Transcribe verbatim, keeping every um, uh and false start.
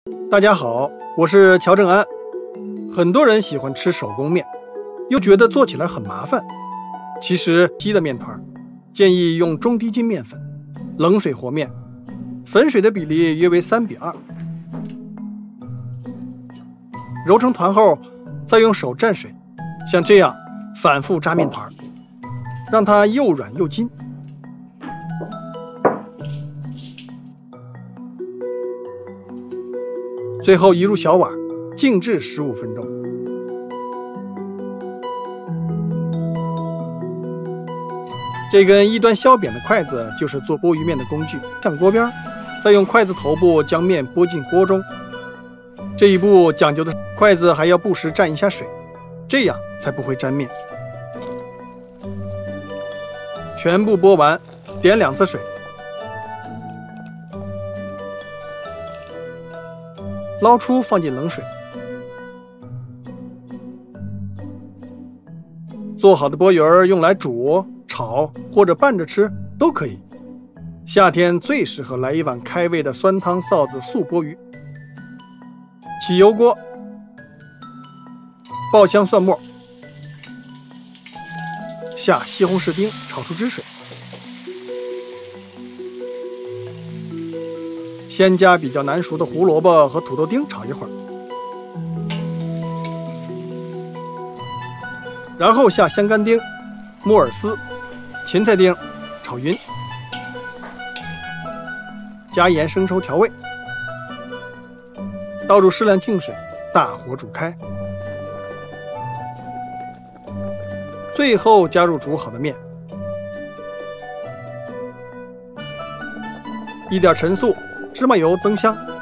大家好，我是乔正安。很多人喜欢吃手工面，又觉得做起来很麻烦。其实稀的面团建议用中低筋面粉，冷水和面，粉水的比例约为三比二。揉成团后，再用手蘸水，像这样反复扎面团，让它又软又筋。最后移入小碗，静置十五分钟。这根一端削扁的筷子就是做钵盂面的工具，向锅边，再用筷子头部将面拨进锅中。这一步讲究的是筷子还要不时蘸一下水，这样才不会粘面。全部拨完，点两次水，捞出放进冷水。做好的钵盂儿用来煮、炒或者拌着吃都可以。夏天最适合来一碗开胃的酸汤臊子素钵盂。起油锅，爆香蒜末，下西红柿丁炒出汁水，先加比较难熟的胡萝卜和土豆丁炒一会儿，然后下香干丁、木耳丝、芹菜丁炒匀，加盐生抽调味，倒入适量净水，大火煮开，最后加入煮好的面，一点陈醋、芝麻油增香。